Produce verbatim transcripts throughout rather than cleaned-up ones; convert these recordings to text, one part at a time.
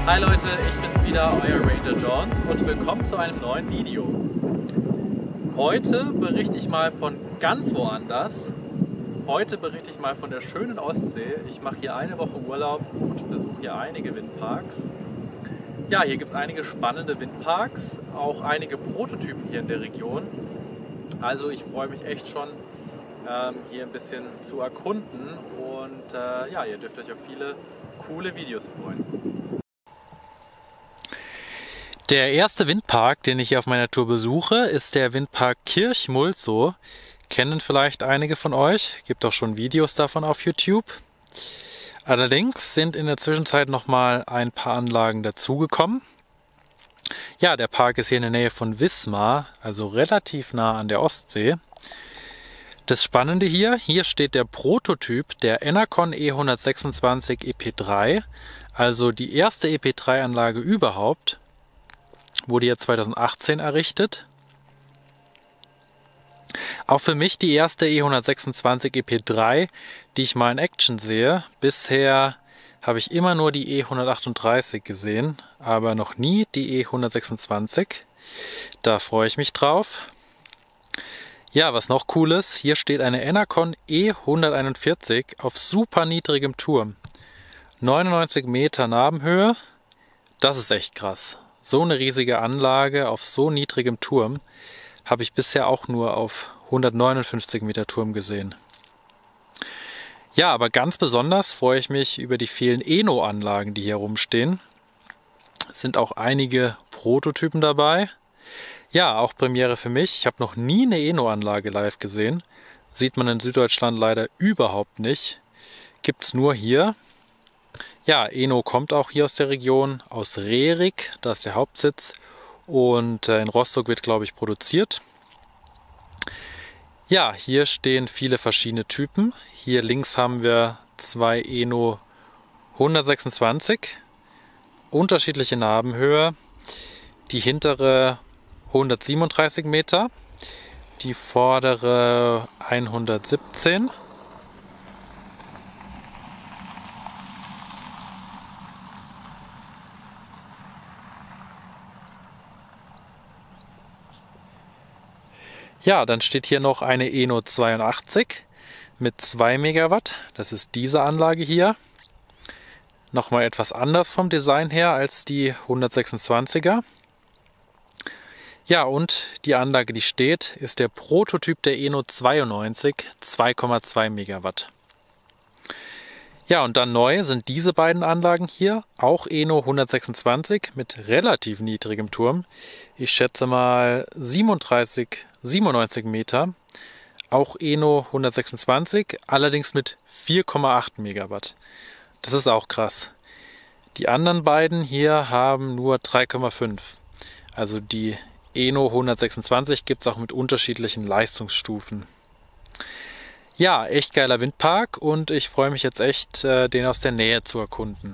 Hi Leute, ich bin's wieder, euer Ranger Jones und willkommen zu einem neuen Video. Heute berichte ich mal von ganz woanders. Heute berichte ich mal von der schönen Ostsee. Ich mache hier eine Woche Urlaub und besuche hier einige Windparks. Ja, hier gibt es einige spannende Windparks, auch einige Prototypen hier in der Region. Also ich freue mich echt schon, ähm, hier ein bisschen zu erkunden und äh, ja, ihr dürft euch auf viele coole Videos freuen. Der erste Windpark, den ich hier auf meiner Tour besuche, ist der Windpark Kirchmulzow. Kennen vielleicht einige von euch, gibt auch schon Videos davon auf YouTube. Allerdings sind in der Zwischenzeit noch mal ein paar Anlagen dazugekommen. Ja, der Park ist hier in der Nähe von Wismar, also relativ nah an der Ostsee. Das Spannende hier, hier steht der Prototyp der Enercon E hundertsechsundzwanzig E P drei, also die erste E P drei Anlage überhaupt. Wurde ja zweitausendachtzehn errichtet. Auch für mich die erste E hundertsechsundzwanzig E P drei, die ich mal in Action sehe. Bisher habe ich immer nur die E hundertachtunddreißig gesehen, aber noch nie die E hundertsechsundzwanzig. Da freue ich mich drauf. Ja, was noch cool ist, hier steht eine Enercon E hunderteinundvierzig auf super niedrigem Turm. neunundneunzig Meter Nabenhöhe, das ist echt krass. So eine riesige Anlage auf so niedrigem Turm habe ich bisher auch nur auf hundertneunundfünfzig Meter Turm gesehen. Ja, aber ganz besonders freue ich mich über die vielen Eno-Anlagen, die hier rumstehen. Es sind auch einige Prototypen dabei. Ja, auch Premiere für mich. Ich habe noch nie eine Eno-Anlage live gesehen. Sieht man in Süddeutschland leider überhaupt nicht. Gibt es nur hier. Ja, Eno kommt auch hier aus der Region, aus Rerik, da ist der Hauptsitz. Und in Rostock wird, glaube ich, produziert. Ja, hier stehen viele verschiedene Typen. Hier links haben wir zwei Eno hundertsechsundzwanzig. Unterschiedliche Nabenhöhe. Die hintere hundertsiebenunddreißig Meter. Die vordere hundertsiebzehn. Ja, dann steht hier noch eine Eno zweiundachtzig mit zwei Megawatt. Das ist diese Anlage hier. Nochmal etwas anders vom Design her als die hundertsechsundzwanziger. Ja, und die Anlage, die steht, ist der Prototyp der Eno zweiundneunzig, zwei Komma zwei Megawatt. Ja, und dann neu sind diese beiden Anlagen hier, auch Eno hundertsechsundzwanzig mit relativ niedrigem Turm. Ich schätze mal siebenunddreißig, siebenundneunzig Meter. Auch Eno hundertsechsundzwanzig, allerdings mit vier Komma acht Megawatt. Das ist auch krass. Die anderen beiden hier haben nur drei Komma fünf. Also die Eno hundertsechsundzwanzig gibt es auch mit unterschiedlichen Leistungsstufen. Ja, echt geiler Windpark und ich freue mich jetzt echt, den aus der Nähe zu erkunden.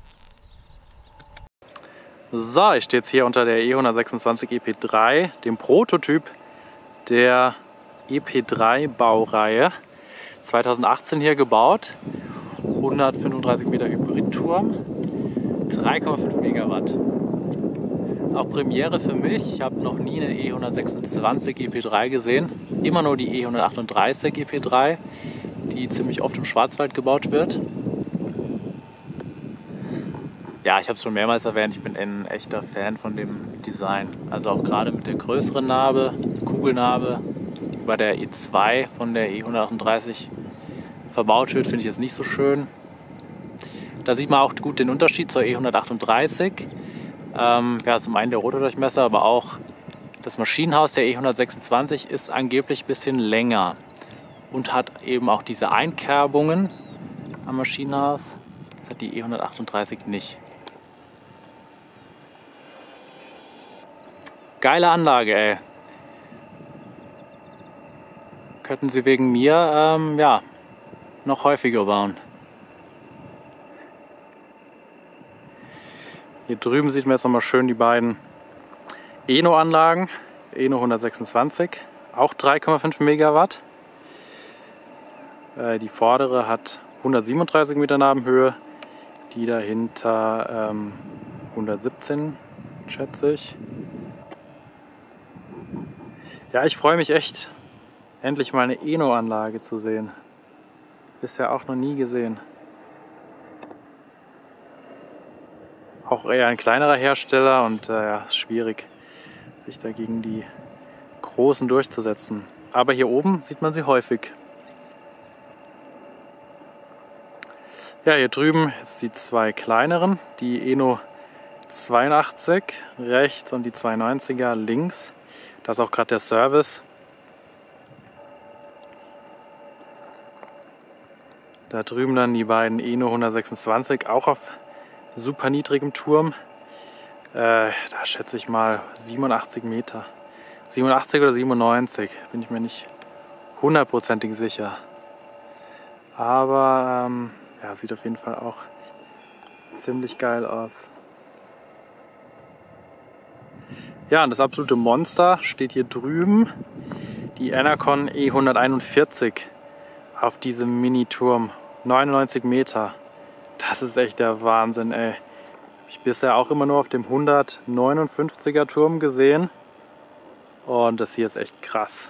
So, ich stehe jetzt hier unter der E hundertsechsundzwanzig E P drei, dem Prototyp der E P drei Baureihe. zweitausendachtzehn hier gebaut, hundertfünfunddreißig Meter Hybridturm, drei Komma fünf Megawatt. Das ist auch Premiere für mich. Ich habe noch nie eine E hundertsechsundzwanzig E P drei gesehen. Immer nur die E hundertachtunddreißig E P drei, die ziemlich oft im Schwarzwald gebaut wird. Ja, ich habe es schon mehrmals erwähnt, ich bin ein echter Fan von dem Design. Also auch gerade mit der größeren Narbe, Kugelnarbe, die bei der E zwei von der E hundertachtunddreißig verbaut wird, finde ich jetzt nicht so schön. Da sieht man auch gut den Unterschied zur E hundertachtunddreißig. Ähm, ja, zum einen der Rotordurchmesser, aber auch das Maschinenhaus der E hundertsechsundzwanzig ist angeblich ein bisschen länger und hat eben auch diese Einkerbungen am Maschinenhaus. Das hat die E hundertachtunddreißig nicht. Geile Anlage, ey. Könnten sie wegen mir ähm, ja, noch häufiger bauen. Hier drüben sieht man jetzt nochmal schön die beiden Eno-Anlagen. Eno hundertsechsundzwanzig, auch drei Komma fünf Megawatt. Äh, die vordere hat hundertsiebenunddreißig Meter Nabenhöhe, die dahinter ähm, hundertsiebzehn, schätze ich. Ja, ich freue mich echt, endlich mal eine Eno-Anlage zu sehen. Bisher auch noch nie gesehen. Auch eher ein kleinerer Hersteller und äh, ja, ist schwierig, sich dagegen die Großen durchzusetzen. Aber hier oben sieht man sie häufig. Ja, hier drüben ist die zwei kleineren, die Eno zweiundachtzig rechts und die zweiundneunziger links. Da ist auch gerade der Service. Da drüben dann die beiden Eno hundertsechsundzwanzig, auch auf super niedrigem Turm. Äh, da schätze ich mal siebenundachtzig Meter. siebenundachtzig oder siebenundneunzig, bin ich mir nicht hundertprozentig sicher. Aber ähm, ja, sieht auf jeden Fall auch ziemlich geil aus. Ja, und das absolute Monster steht hier drüben. Die Enercon E hunderteinundvierzig auf diesem Mini-Turm. neunundneunzig Meter. Das ist echt der Wahnsinn, ey. Habe ich bisher auch immer nur auf dem hundertneunundfünfziger Turm gesehen. Und das hier ist echt krass.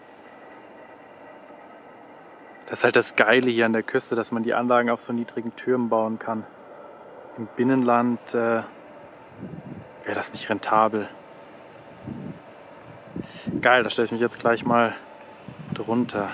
Das ist halt das Geile hier an der Küste, dass man die Anlagen auf so niedrigen Türmen bauen kann. Im Binnenland äh, wäre das nicht rentabel. Geil, da stelle ich mich jetzt gleich mal drunter.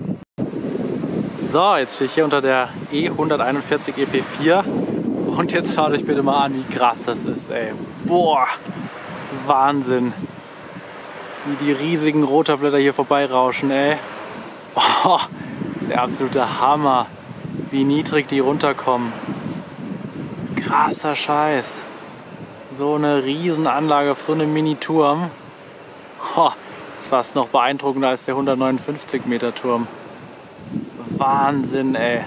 So, jetzt stehe ich hier unter der E hunderteinundvierzig E P vier und jetzt schaut euch bitte mal an, wie krass das ist, ey. Boah, Wahnsinn. Wie die riesigen Rotorblätter hier vorbeirauschen, ey. Oh, das ist der absolute Hammer, wie niedrig die runterkommen. Krasser Scheiß. So eine Riesenanlage auf so einem Mini-Turm. Oh, ist fast noch beeindruckender als der hundertneunundfünfzig Meter Turm. Wahnsinn, ey.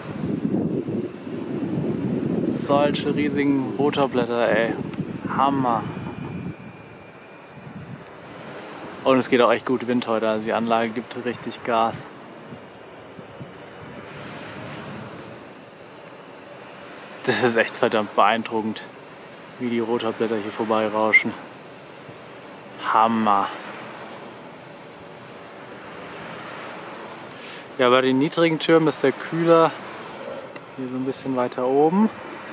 Solche riesigen Rotorblätter, ey. Hammer. Und es geht auch echt gut Wind heute, also die Anlage gibt richtig Gas. Das ist echt verdammt beeindruckend, wie die Rotorblätter hier vorbeirauschen. Hammer. Ja, bei den niedrigen Türmen ist der Kühler hier so ein bisschen weiter oben.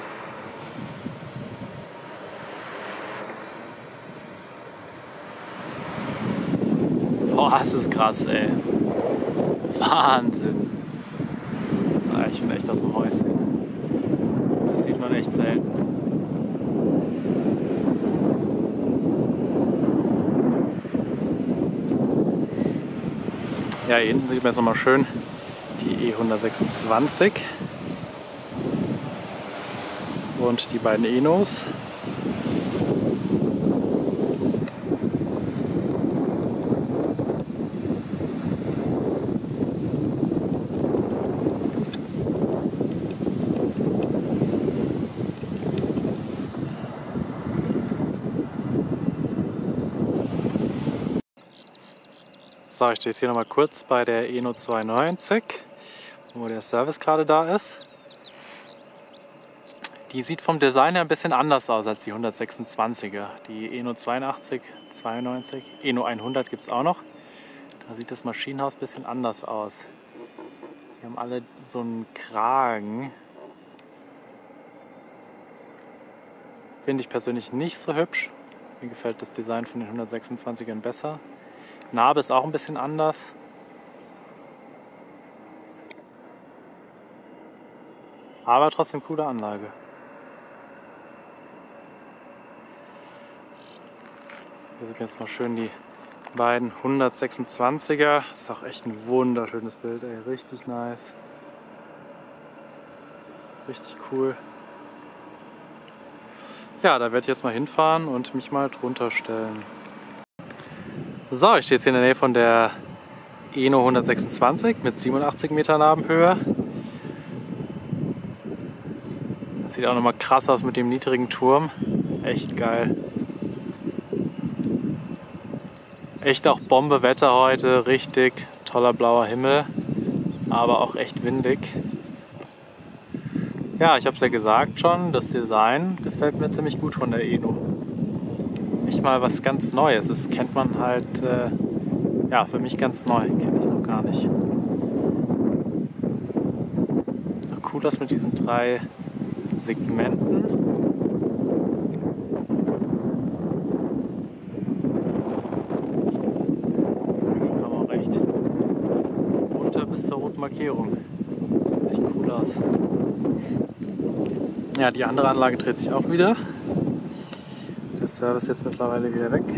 Boah, das ist krass, ey. Wahnsinn. Ja, ich bin echt aus dem Häuschen. Das sieht man echt selten. Ja, hier hinten sieht man jetzt nochmal schön die E hundertsechsundzwanzig und die beiden Enos. So, ich stehe jetzt hier nochmal kurz bei der Eno zweiundneunzig, wo der Service gerade da ist. Die sieht vom Design her ein bisschen anders aus als die hundertsechsundzwanziger. Die Eno zweiundachtzig, zweiundneunzig, Eno hundert gibt es auch noch. Da sieht das Maschinenhaus ein bisschen anders aus. Die haben alle so einen Kragen. Finde ich persönlich nicht so hübsch. Mir gefällt das Design von den hundertsechsundzwanzigern besser. Narbe ist auch ein bisschen anders. Aber trotzdem coole Anlage. Hier sind jetzt mal schön die beiden hundertsechsundzwanziger. Das ist auch echt ein wunderschönes Bild, ey. Richtig nice. Richtig cool. Ja, da werde ich jetzt mal hinfahren und mich mal drunter stellen. So, ich stehe jetzt hier in der Nähe von der Eno hundertsechsundzwanzig mit siebenundachtzig Meter Nabenhöhe. Das sieht auch nochmal krass aus mit dem niedrigen Turm. Echt geil. Echt auch Bombe-Wetter heute, richtig toller blauer Himmel, aber auch echt windig. Ja, ich habe es ja gesagt schon, das Design gefällt mir ziemlich gut von der Eno. Nicht mal was ganz Neues, das kennt man halt, äh, ja, für mich ganz neu, kenne ich noch gar nicht. Cool, das mit diesen drei Segmenten. Kam auch recht runter bis zur roten Markierung. Sieht echt cool aus. Ja, die andere Anlage dreht sich auch wieder. Der Service jetzt mittlerweile wieder weg.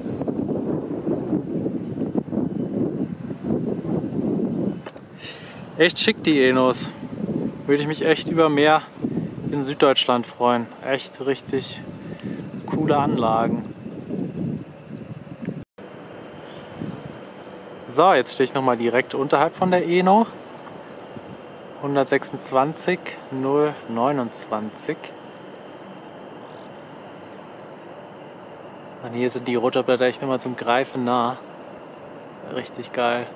Echt schick die Enos. Würde ich mich echt über mehr in Süddeutschland freuen. Echt richtig coole Anlagen. So, jetzt stehe ich nochmal direkt unterhalb von der Eno. hundertsechsundzwanzig null neunundzwanzig. Und hier sind die Rotorblätter echt nochmal zum Greifen nah. Richtig geil.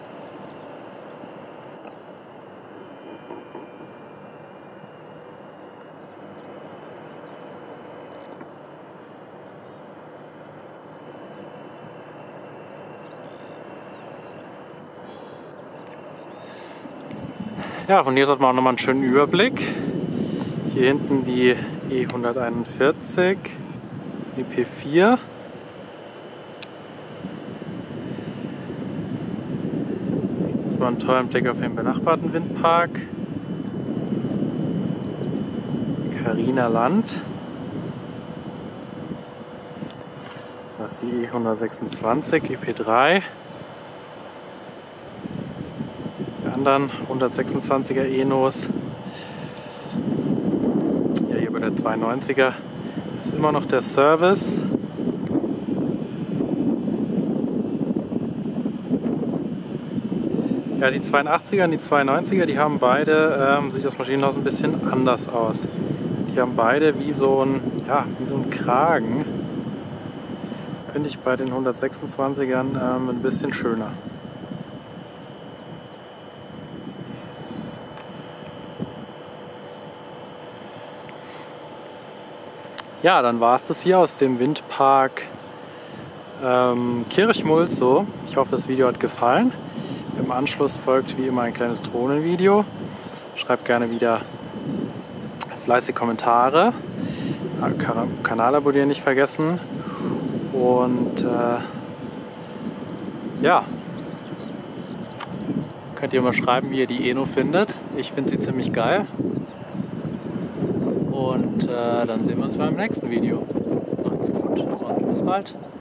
Ja, von hier hat man auch nochmal einen schönen Überblick. Hier hinten die E hunderteinundvierzig, E P vier. Das war einen tollen Blick auf den benachbarten Windpark. Carina Land. Das ist die E hundertsechsundzwanzig, E P drei. Anderen hundertsechsundzwanziger Enos. Ja, hier bei der zweiundneunziger ist immer noch der Service. Ja, die zweiundachtziger und die zweiundneunziger, die haben beide, ähm, sieht das Maschinenhaus ein bisschen anders aus. Die haben beide wie so ein, ja, wie so ein Kragen. Finde ich bei den hundertsechsundzwanzigern ähm, ein bisschen schöner. Ja, dann war es das hier aus dem Windpark ähm, Kirchmulzow. Ich hoffe, das Video hat gefallen. Im Anschluss folgt wie immer ein kleines Drohnenvideo. Schreibt gerne wieder fleißig Kommentare. Kanal abonnieren nicht vergessen. Und äh, ja, könnt ihr mal schreiben, wie ihr die Eno findet. Ich finde sie ziemlich geil. Und äh, dann sehen wir uns beim nächsten Video. Macht's gut und bis bald.